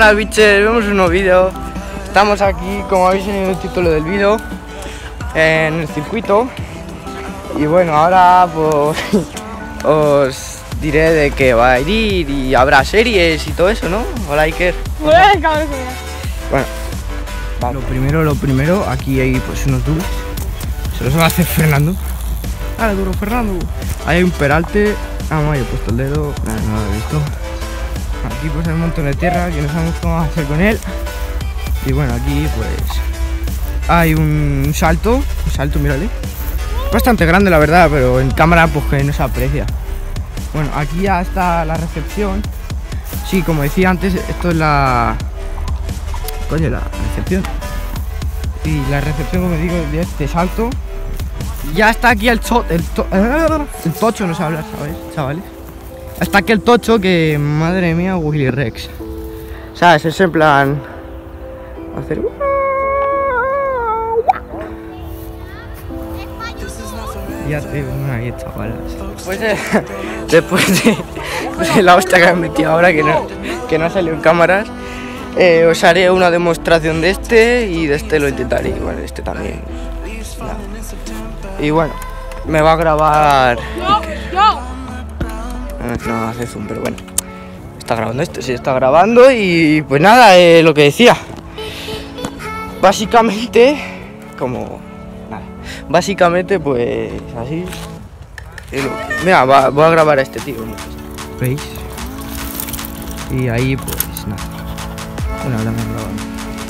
Buenas biches, vemos un nuevo vídeo. Estamos aquí, como habéis en el título del vídeo, en el circuito. Y bueno, ahora pues os diré de qué va a ir y habrá series y todo eso, ¿no? Hola Iker. Bueno, vamos. Lo primero, aquí hay pues unos duros. Se los va a hacer Fernando. Dale duro, Fernando. Ahí hay un peralte. Ah, no, yo he puesto el dedo. No lo he visto. Aquí pues hay un montón de tierra que no sabemos cómo vamos a hacer con él. Y bueno, aquí pues hay un salto, mírale. Bastante grande la verdad, pero en cámara pues que no se aprecia. Bueno, aquí ya está la recepción. Sí, como decía antes, esto es la... Coño, la recepción. Y la recepción, como digo, de este salto. Ya está aquí el tocho, no sé hablar, ¿sabes, chavales? Hasta aquí el tocho que, madre mía, Willy Rex. ¿Sabes? Es en plan... hacer... Ya te digo, ahí, chavalas. Después de la hostia que me metí ahora, que no ha salido en cámaras, os haré una demostración de este y de este lo intentaré. Y bueno, este también. Nada. Y bueno, me va a grabar... No hace zoom, pero bueno. Está grabando esto, sí está grabando. Y pues nada, lo que decía. Básicamente, como... nada. Básicamente, pues así. Mira, voy a grabar a este tío. ¿Veis? Y ahí pues nada. Bueno, ahora me grabando.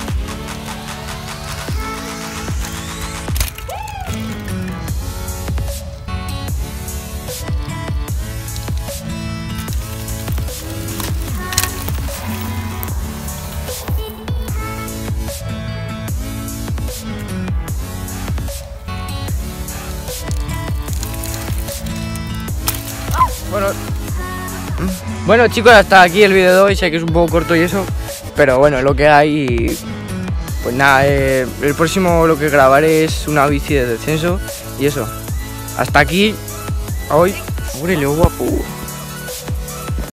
Bueno chicos, hasta aquí el vídeo de hoy. Sé que es un poco corto y eso, pero bueno, lo que hay. Pues nada, el próximo lo que grabaré es una bici de descenso. Y eso, hasta aquí hoy. ¡Órale, guapo!